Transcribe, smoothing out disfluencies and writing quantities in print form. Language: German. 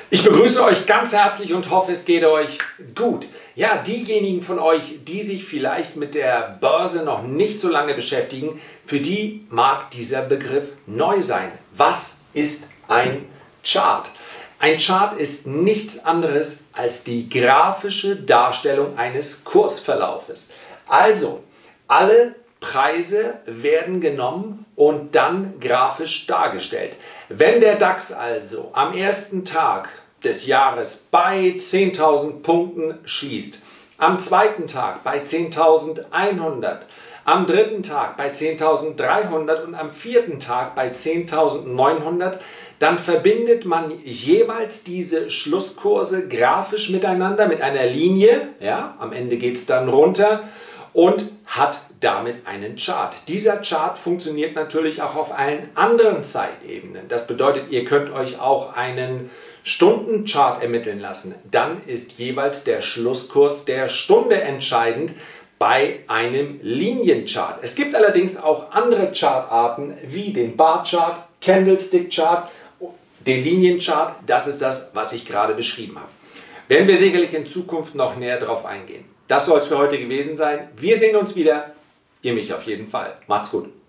Ich begrüße euch ganz herzlich und hoffe, es geht euch gut. Ja, diejenigen von euch, die sich vielleicht mit der Börse noch nicht so lange beschäftigen, für die mag dieser Begriff neu sein. Was ist ein Chart? Ein Chart ist nichts anderes als die grafische Darstellung eines Kursverlaufes. Also, alle Preise werden genommen und dann grafisch dargestellt. Wenn der DAX also am ersten Tag des Jahres bei 10.000 Punkten schließt, am zweiten Tag bei 10.100, am dritten Tag bei 10.300 und am vierten Tag bei 10.900, dann verbindet man jeweils diese Schlusskurse grafisch miteinander mit einer Linie. Ja, am Ende geht es dann runter und hat damit einen Chart. Dieser Chart funktioniert natürlich auch auf allen anderen Zeitebenen. Das bedeutet, ihr könnt euch auch einen Stundenchart ermitteln lassen. Dann ist jeweils der Schlusskurs der Stunde entscheidend bei einem Linienchart. Es gibt allerdings auch andere Chartarten wie den Bar-Chart, Candlestick-Chart, den Linienchart. Das ist das, was ich gerade beschrieben habe. Werden wir sicherlich in Zukunft noch näher darauf eingehen. Das soll es für heute gewesen sein. Wir sehen uns wieder. Ihr mich auf jeden Fall. Macht's gut.